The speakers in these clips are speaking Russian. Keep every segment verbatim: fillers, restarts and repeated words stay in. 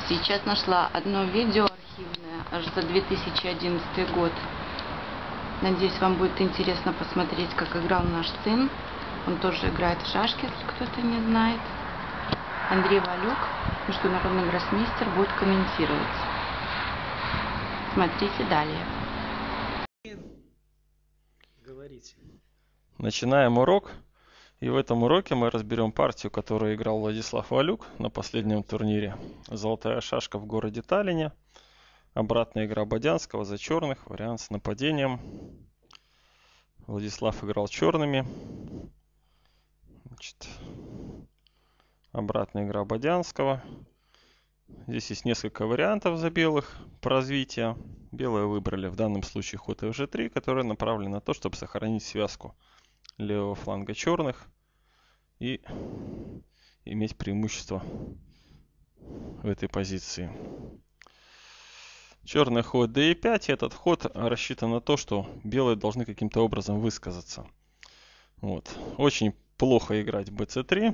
Сейчас нашла одно видео архивное, аж за две тысячи одиннадцатый год. Надеюсь, вам будет интересно посмотреть, как играл наш сын. Он тоже играет в шашки, если кто-то не знает. Андрей Валюк, международный гроссмейстер, будет комментировать. Смотрите далее. Говорите. Начинаем урок. И в этом уроке мы разберем партию, которую играл Владислав Валюк на последнем турнире. Золотая шашка в городе Таллине. Обратная игра Бодянского за черных. Вариант с нападением. Владислав играл черными. Значит, обратная игра Бодянского. Здесь есть несколько вариантов за белых по развитию. Белые выбрали в данном случае ход эф же три, который направлен на то, чтобы сохранить связку левого фланга черных и иметь преимущество в этой позиции. Черный ход дэ е пять. Этот ход рассчитан на то, что белые должны каким-то образом высказаться. Вот. Очень плохо играть бэ цэ три.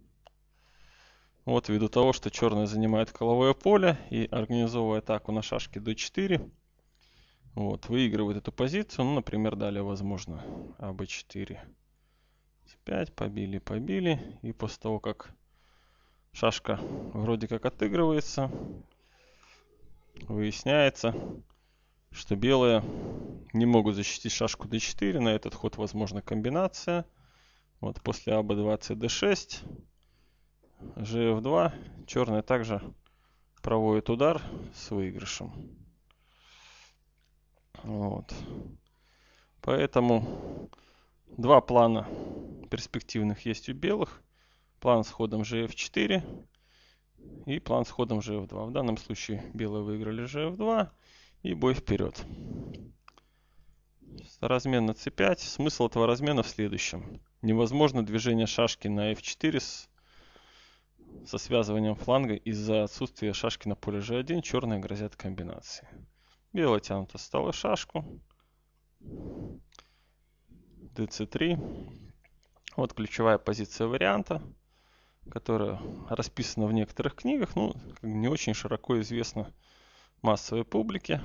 Вот, ввиду того, что черные занимают коловое поле и организовывая атаку на шашке дэ четыре, вот, выигрывают эту позицию. Ну, например, далее возможно а бэ четыре. пять, побили, побили. И после того, как шашка вроде как отыгрывается, выясняется, что белые не могут защитить шашку дэ четыре. На этот ход возможна комбинация. Вот, после а бэ двадцать дэ шесть. же эф два. Черные также проводят удар с выигрышем. Вот. Поэтому два плана перспективных есть у белых. План с ходом же эф четыре и план с ходом же эф два. В данном случае белые выиграли же эф два и бой вперед. Размен на цэ пять. Смысл этого размена в следующем. Невозможно движение шашки на эф четыре с со связыванием фланга из-за отсутствия шашки на поле же один. Черные грозят комбинацией. Белые тянут осталось шашку. дэ цэ три. Вот ключевая позиция варианта, которая расписана в некоторых книгах, ну, не очень широко известна массовой публике.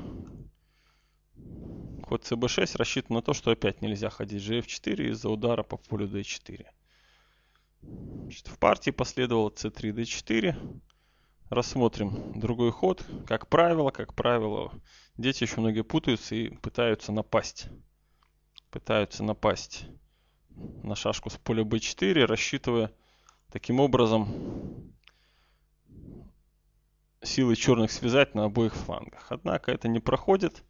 Ход цэ бэ шесть рассчитан на то, что опять нельзя ходить же эф четыре из-за удара по полю дэ четыре. Значит, в партии последовало цэ три дэ четыре. Рассмотрим другой ход. Как правило, как правило, дети еще многие путаются и пытаются напасть. Пытаются напасть на шашку с поля бэ четыре, рассчитывая таким образом силы черных связать на обоих флангах. Однако это не проходит.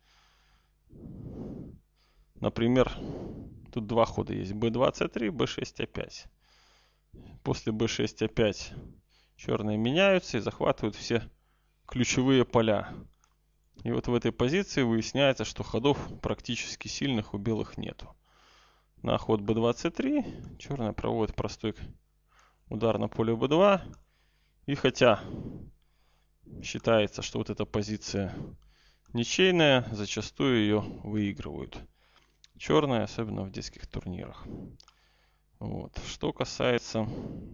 Например, тут два хода есть. бэ двадцать три, бэ шесть а пять. После бэ шесть а пять черные меняются и захватывают все ключевые поля. И вот в этой позиции выясняется, что ходов практически сильных у белых нету. На ход бэ двадцать три черные проводят простой удар на поле бэ два. И хотя считается, что вот эта позиция ничейная, зачастую ее выигрывают черные, особенно в детских турнирах. Вот. Что касается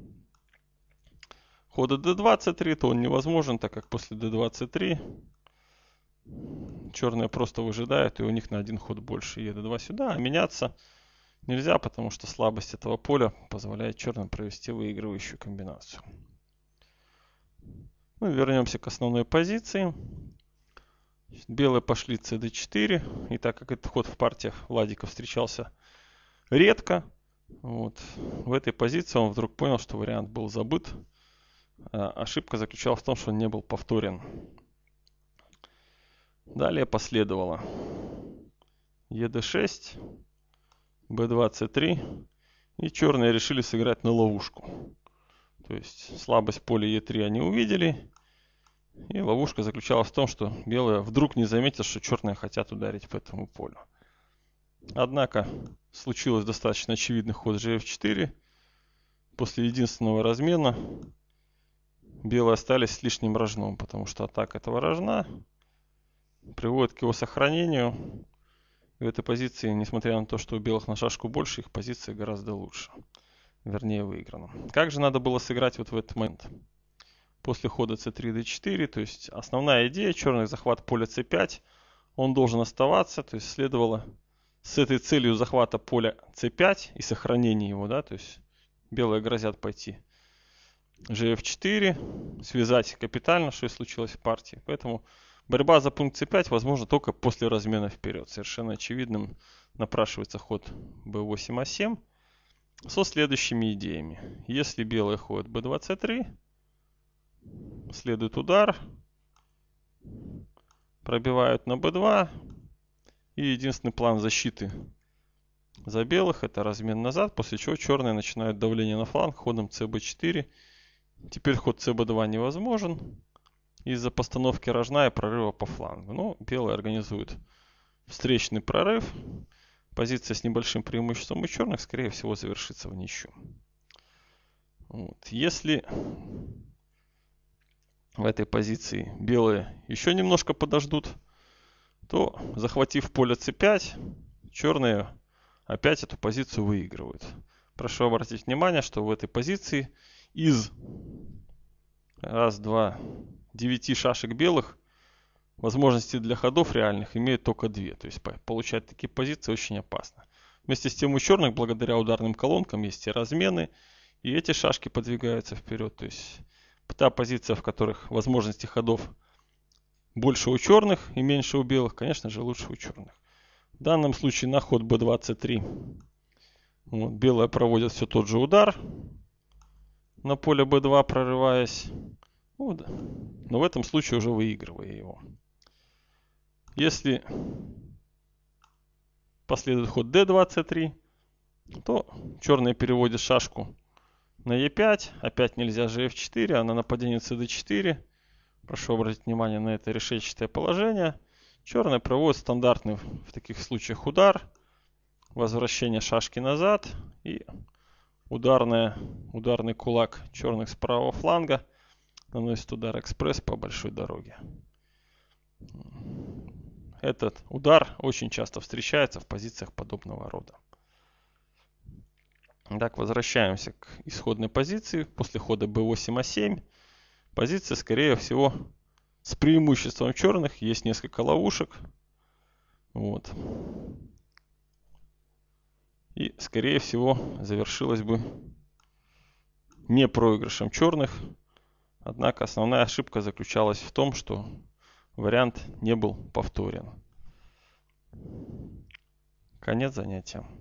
хода дэ двадцать три, то он невозможен, так как после дэ двадцать три черные просто выжидают, и у них на один ход больше е дэ два сюда, а меняться нельзя, потому что слабость этого поля позволяет черным провести выигрывающую комбинацию. Ну, вернемся к основной позиции. Белые пошли цэ дэ четыре, и так как этот ход в партиях Владика встречался редко, вот, в этой позиции он вдруг понял, что вариант был забыт. А ошибка заключалась в том, что он не был повторен. Далее последовало е дэ шесть, бэ двадцать три, и черные решили сыграть на ловушку. То есть слабость поля е три они увидели, и ловушка заключалась в том, что белые вдруг не заметят, что черные хотят ударить по этому полю. Однако случилось достаточно очевидный ход же эф четыре. После единственного размена белые остались с лишним рожном, потому что атака этого рожна приводит к его сохранению. И в этой позиции, несмотря на то, что у белых на шашку больше, их позиция гораздо лучше. Вернее, выиграна. Как же надо было сыграть вот в этот момент? после хода цэ три дэ четыре. То есть основная идея черных — захват поля цэ пять. Он должен оставаться, то есть следовало с этой целью захвата поля цэ пять и сохранения его, да, то есть белые грозят пойти жэ эф четыре, связать капитально, что и случилось в партии. Поэтому борьба за пункт цэ пять возможна только после размена вперед. Совершенно очевидным напрашивается ход бэ восемь а семь со следующими идеями. Если белые ходят бэ два цэ три, следует удар, пробивают на бэ два, и единственный план защиты за белых — это размен назад, после чего черные начинают давление на фланг ходом цэ бэ четыре. Теперь ход цэ бэ два невозможен из-за постановки рожна и прорыва по флангу. Но белые организуют встречный прорыв. Позиция с небольшим преимуществом у черных, скорее всего, завершится в ничью. Вот. Если в этой позиции белые еще немножко подождут, то, захватив поле цэ пять, черные опять эту позицию выигрывают. Прошу обратить внимание, что в этой позиции из раз, два, девяти шашек белых возможности для ходов реальных имеют только две. То есть получать такие позиции очень опасно. Вместе с тем у черных благодаря ударным колонкам есть и размены, и эти шашки подвигаются вперед. То есть та позиция, в которых возможности ходов больше у черных и меньше у белых, конечно же, лучше у черных. В данном случае на ход бэ два цэ три вот, белые проводят все тот же удар на поле бэ два, прорываясь. Вот. Но в этом случае уже выигрывая его. Если последует ход дэ два цэ три, то черные переводят шашку на е пять. Опять нельзя жэ эф четыре, а на нападение цэ дэ четыре. Прошу обратить внимание на это решетчатое положение. Черные проводят стандартный в таких случаях удар, возвращение шашки назад и ударная, ударный кулак черных с правого фланга наносит удар экспресс по большой дороге. Этот удар очень часто встречается в позициях подобного рода. Так, возвращаемся к исходной позиции. После хода бэ восемь а семь позиция, скорее всего, с преимуществом черных. Есть несколько ловушек. Вот. И, скорее всего, завершилась бы не проигрышем черных. Однако основная ошибка заключалась в том, что вариант не был повторен. Конец занятия.